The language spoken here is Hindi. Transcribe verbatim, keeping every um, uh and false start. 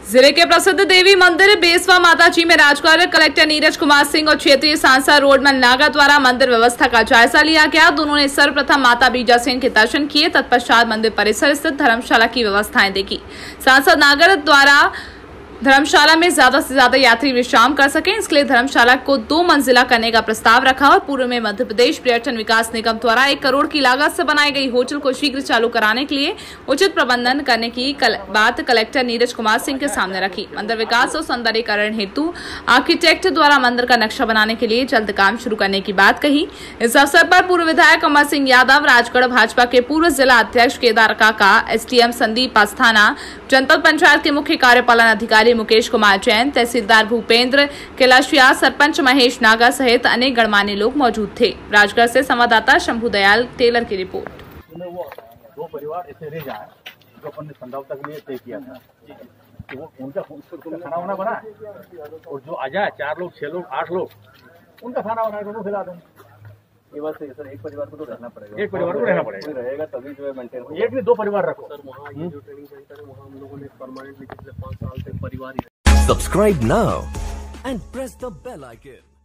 जिले के प्रसिद्ध देवी मंदिर बेसवा माता जी में राजगढ़ कलेक्टर नीरज कुमार सिंह और क्षेत्रीय सांसद रोडमल नागर द्वारा मंदिर व्यवस्था का जायजा लिया गया। दोनों ने सर्वप्रथम माता बीजा सिंह के दर्शन किए। तत्पश्चात मंदिर परिसर स्थित धर्मशाला की व्यवस्थाएं देखी। सांसद नागर द्वारा धर्मशाला में ज्यादा से ज्यादा यात्री विश्राम कर सकें, इसके लिए धर्मशाला को दो मंजिला करने का प्रस्ताव रखा और पूर्व में मध्य प्रदेश पर्यटन विकास निगम द्वारा एक करोड़ की लागत से बनाई गई होटल को शीघ्र चालू कराने के लिए उचित प्रबंधन करने की कल, बात कलेक्टर नीरज कुमार सिंह के सामने रखी। मंदिर विकास और सौंदर्यीकरण हेतु आर्किटेक्ट द्वारा मंदिर का नक्शा बनाने के लिए जल्द काम शुरू करने की बात कही। इस अवसर पर पूर्व विधायक अमर सिंह यादव, राजगढ़ भाजपा के पूर्व जिला अध्यक्ष केदार काका, एसडीएम संदीप अस्थाना, जनपद पंचायत के मुख्य कार्यपालन अधिकारी मुकेश कुमार जैन, तहसीलदार भूपेंद्र कैलाशिया, सरपंच महेश नागा सहित अनेक गणमान्य लोग मौजूद थे। राजगढ़ से संवाददाता शंभू दयाल टेलर की रिपोर्ट। वो दो परिवार ऐसे रह जाए जो अपन ने समझौता के लिए तय किया था कि वो उनका खाना वाना बना और जो आ जाए चार लोग, छह लोग, आठ लोग, उनका खाना वाना दोनों खिला दें। ये बात सही है सर, एक परिवार को तो रहना पड़ेगा, एक परिवार को रहना पड़ेगा, रहेगा तभी जो है मेंटेन हो। एक नहीं दो परिवार रखो सर। वहाँ ये जो ट्रेनिंग सेंटर है वहाँ हम लोगों ने परमानेंटली पिछले पाँच साल से परिवार ही। Subscribe now and press the bell icon.